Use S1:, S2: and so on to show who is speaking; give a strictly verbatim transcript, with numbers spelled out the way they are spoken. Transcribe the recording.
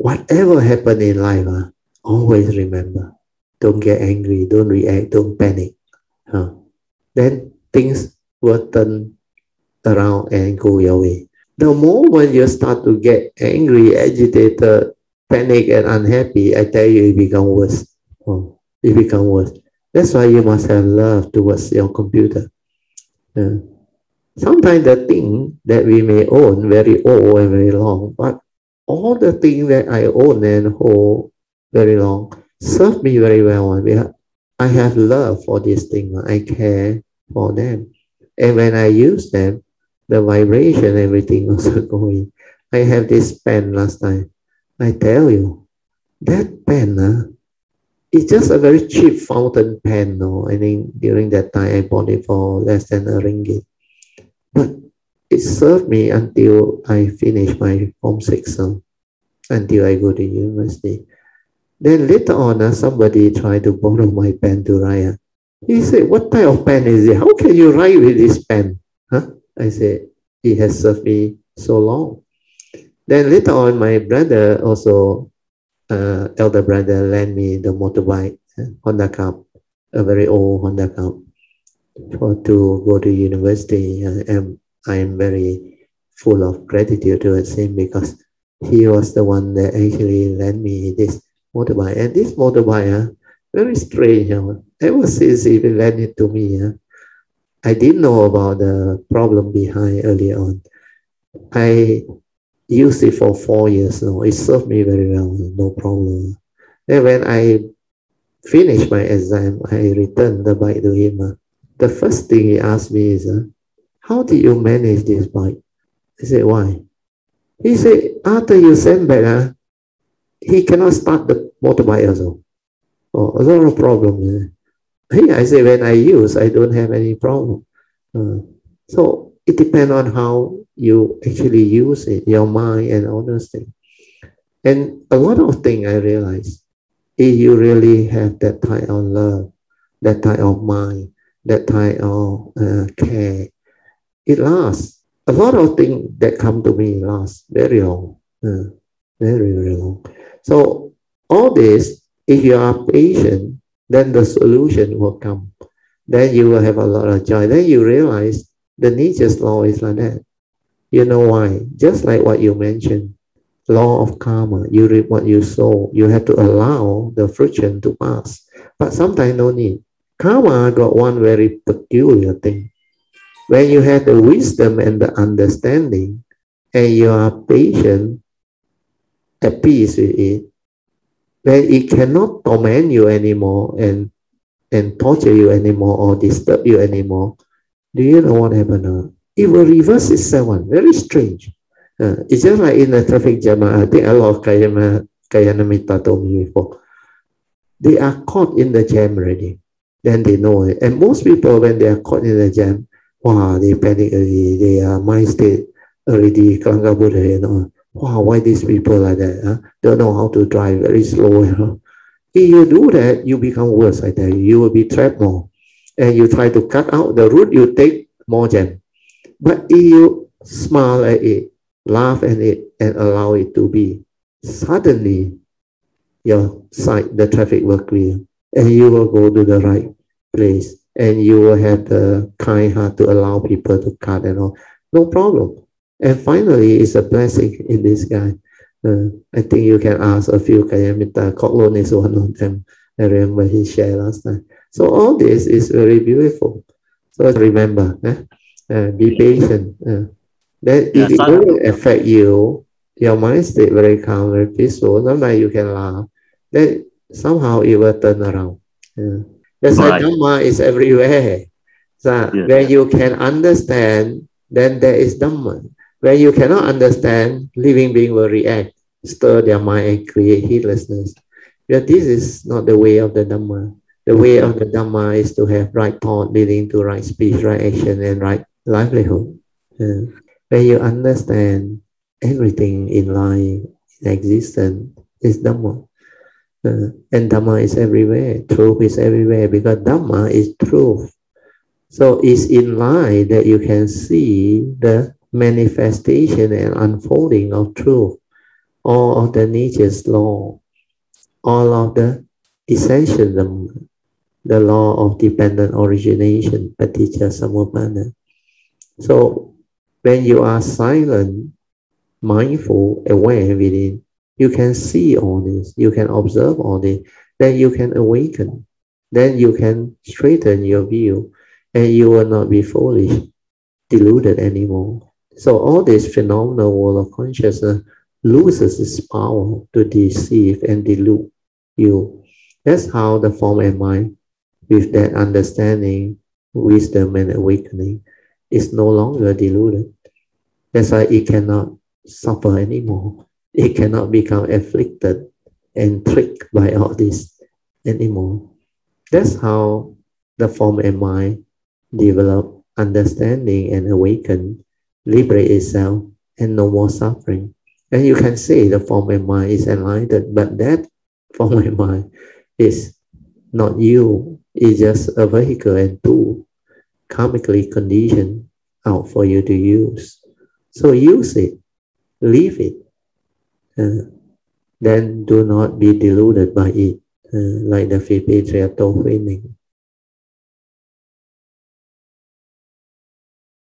S1: whatever happened in life, uh, always remember, don't get angry, don't react, don't panic. Huh? Then things will turn around and go your way. The moment you start to get angry, agitated, panic, and unhappy, I tell you, it becomes worse. Oh, it becomes worse. That's why you must have love towards your computer. Uh, sometimes the thing that we may own very old and very long, but all the things that I own and hold very long serve me very well. I have love for this thing. I care for them. And when I use them, the vibration, everything also going. I have this pen last time. I tell you, that pen, uh, it's just a very cheap fountain pen. No? I think during that time, I bought it for less than a ringgit. But it served me until I finish my Form six, uh, until I go to university. Then later on, uh, somebody tried to borrow my pen to write. He said, what type of pen is it? How can you write with this pen? Huh? I said, it has served me so long. Then later on, my brother also, uh, elder brother, lent me the motorbike, uh, Honda Cup, a very old Honda Cup, for to go to university. Uh, and I am very full of gratitude towards him because he was the one that actually lent me this motorbike. And this motorbike, uh, very strange. Uh, ever since he lent it to me, uh, I didn't know about the problem behind early on. I used it for four years now. It served me very well, no problem. Then when I finished my exam, I returned the bike to him. Uh, the first thing he asked me is, uh, how did you manage this bike? I said, why? He said, after you send back, uh, he cannot start the motorbike also. Oh, a lot of problem. Uh. Hey, I say when I use, I don't have any problem. Uh, so it depends on how you actually use it, your mind and all those things. And a lot of things I realized, if you really have that type of love, that type of mind, that type of uh, care, it lasts. A lot of things that come to me last very long, uh, very, very long. So all this, if you are patient, then the solution will come. Then you will have a lot of joy. Then you realize the nature's law is like that. You know why? Just like what you mentioned, law of karma, you reap what you sow. You have to allow the friction to pass. But sometimes no need. Karma got one very peculiar thing. When you have the wisdom and the understanding, and you are patient, at peace with it, then it cannot torment you anymore and, and torture you anymore or disturb you anymore. Do you know what happened now? It will reverse itself. Very strange. Uh, it's just like in the traffic jam. I think a lot of Kayana, Kayanamita told me before. They are caught in the jam already. Then they know it. And most people, when they are caught in the jam, wow, they panic already. Their mind state already, you know. Wow, why these people like that? Huh? Don't know how to drive, very slow. You know? If you do that, you become worse, I tell you. You will be trapped more. And you try to cut out the route you take, more jam. But if you smile at it, laugh at it, and allow it to be, suddenly your side, the traffic will clear. And you will go to the right place. And you will have the kind heart to allow people to cut and all. No problem. And finally, it's a blessing in this guy. Uh, I think you can ask a few Kayamita. Koklon is one of them. I remember he shared last time. So all this is very beautiful. So remember, eh? uh, be patient. Uh, then if it will affect you, your mind state very calm, very peaceful. Sometimes you can laugh. Then somehow it will turn around. Uh, that's why right. Dhamma is everywhere. So yeah. When you can understand, then there is Dhamma. When you cannot understand, living being will react, stir their mind and create heedlessness. But this is not the way of the Dhamma. The way of the Dhamma is to have right thought leading to right speech, right action, and right livelihood. Uh, when you understand everything in life, in existence, is Dhamma. Uh, and Dhamma is everywhere. Truth is everywhere because Dhamma is truth. So it's in life that you can see the manifestation and unfolding of truth. all of the nature's law, all of the essentialism, the law of dependent origination, paticca samuppada. So when you are silent, mindful, aware within, you can see all this, you can observe all this, then you can awaken, then you can straighten your view, and you will not be foolish, deluded anymore. So all this phenomenal world of consciousness loses its power to deceive and delude you. That's how the form and mind, with that understanding, wisdom, and awakening, is no longer deluded. That's why it cannot suffer anymore. It cannot become afflicted and tricked by all this anymore. That's how the form and mind develop understanding and awaken, liberate itself, and no more suffering. And you can say the form and mind is enlightened, but that form and mind is not you. It's just a vehicle and tool, karmically conditioned out for you to use. So use it, leave it, uh, then do not be deluded by it, uh, like the Fifth Patriarch told Huineng.